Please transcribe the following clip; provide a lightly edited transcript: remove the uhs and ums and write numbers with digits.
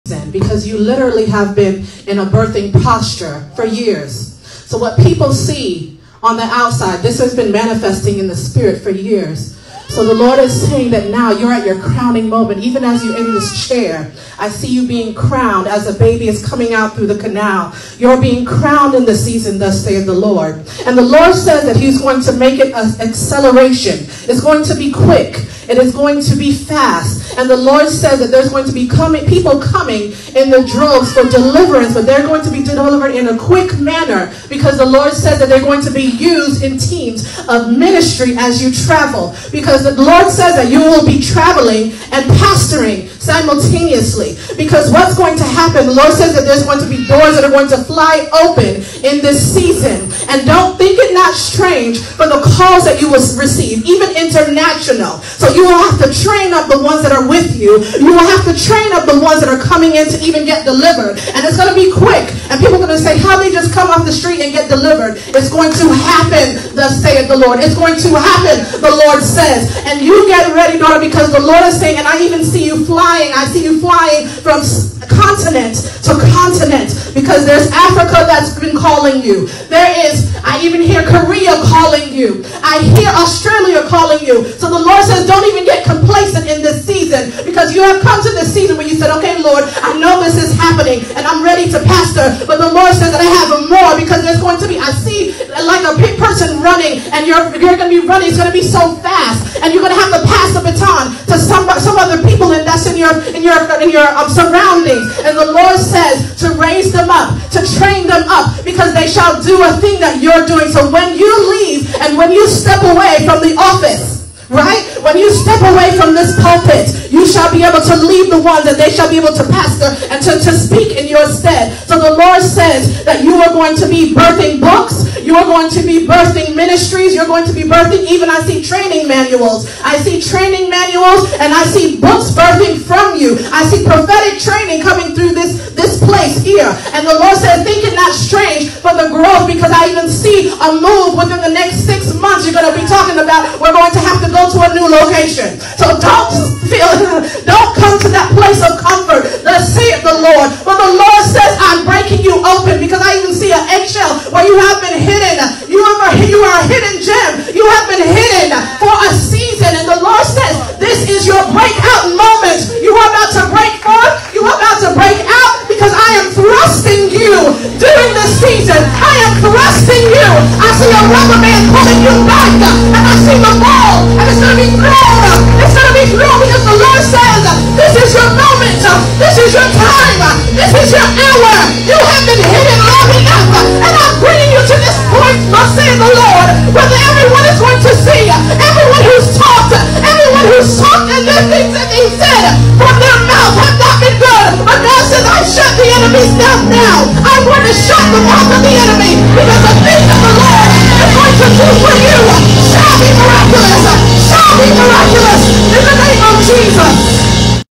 because you literally have been in a birthing posture for years. So what people see on the outside, this has been manifesting in the spirit for years. So the Lord is saying that now you're at your crowning moment. Even as you're in this chair, I see you being crowned as a baby is coming out through the canal. You're being crowned in the season, thus saith the Lord. And the Lord says that he's going to make it an acceleration. It's going to be quick. It is going to be fast. And the Lord says that there's going to be people coming in the droves for deliverance, but they're going to be delivered in a quick manner, because the Lord says that they're going to be used in teams of ministry as you travel. Because the Lord says that you will be traveling and pastoring simultaneously. Because what's going to happen, the Lord says that there's going to be doors that are going to fly open in this season. And don't think it not strange for the calls that you will receive, even international. So you will have to train up the ones that are with you. You will have to train up the ones that are coming in to even get delivered. And it's going to be quick. And people are going to say, how they just come off the street and get delivered? It's going to happen, thus saith the Lord. It's going to happen, the Lord says. And you get ready, daughter, because the Lord is saying, and I even see you flying. I see you flying from continent to continent, because there's Africa that's been calling you. There is, I even hear Korea calling you. I hear Australia calling you. So the Lord says, don't even get complacent in this season, because you have come to this season where you said, okay, Lord, I know this is happening and I'm ready to pastor, but the Lord says that I have more, because there's going to be, I see like a big person running, and you're going to be running. It's going to be so fast, and you're going to have to pass the baton to some other people, and that's in your surroundings. And the Lord says to raise them up, to train them up, because they shall do a thing that you're doing. So when you leave and when you step away from the office, right? When you step away from this pulpit, you shall be able to lead the ones, and they shall be able to pastor and to speak in your stead. So the Lord says that you are going to be birthing books. You are going to be birthing ministries. You're going to be birthing, even I see training manuals. I see training manuals, and I see books birthing from you. I see prophetic training coming through this place here. And the Lord said, think it not strange for the growth, because I even see a move within the next 6 months. You're going to be talking about, we're going to have to go to a new location. So don't come to that place of comfort. Thus saith the Lord. But the Lord says, I'm breaking you open, because I even see an eggshell where you have been hidden. You are a hidden gem. You have been hidden for a season. And the Lord says, this is your breakout moment. You are about to break forth. You are about to break out, because I am thrusting you during this season. I am thrusting you. I see a rubber man pulling you back, and I see the ball, and it's going to be thrown. It's going to be thrown, because the Lord says, this is your moment. This is your time. This is your hour. You have been hidden long enough, and I'm bringing you to this point, thus saith the Lord, where everyone is going to see, everyone who's talked, and the things that they said from their mouth have not been good. But God says, I shut the enemy's mouth now. I'm going to shut the mouth of the enemy, because the thing that the Lord is going to do for you shall be miraculous. Shall be miraculous in the name of Jesus.